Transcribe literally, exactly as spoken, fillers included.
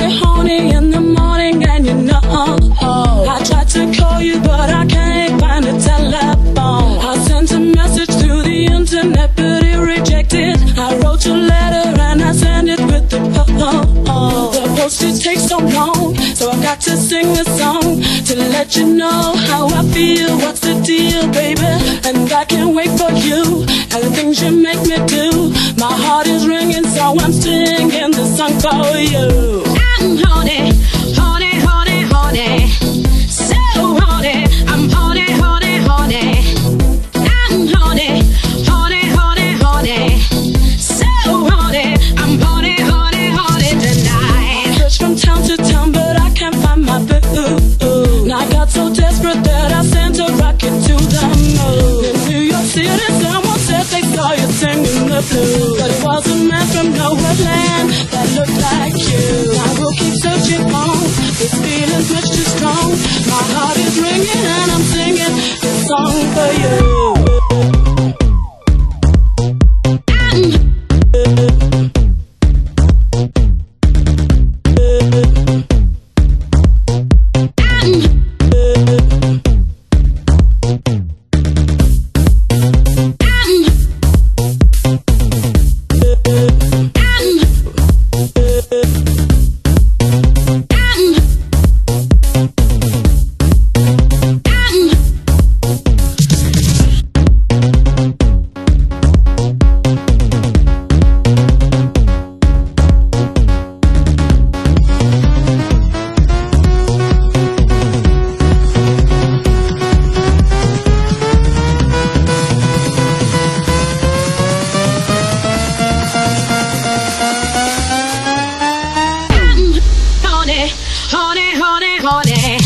me horny in the morning, and you know I tried to call you, but I can't find a telephone. I sent a message through the internet, but it rejected. I wrote your letter and I sent it with the post. The postage takes so long, so I've got to sing this song to let you know how I feel. What's the deal, baby? And I can't wait for you and the things you make me do. My heart is ringing, so I'm singing this song for you. I'm horny, horny, horny, horny, so horny. I'm horny, horny, horny. I'm horny, horny, horny, horny, so horny. I'm horny, horny, horny tonight. I searched from town to town, but I can't find my boo. And I got so desperate that I sent a rocket to the moon. In New York City, someone said they saw you singing the blues, but it was a man from nowhere land that looked like you. I will keep searching on, this feeling's much too strong. My heart is ringing and I'm singing this song for you. Horny, horny, horny, horny.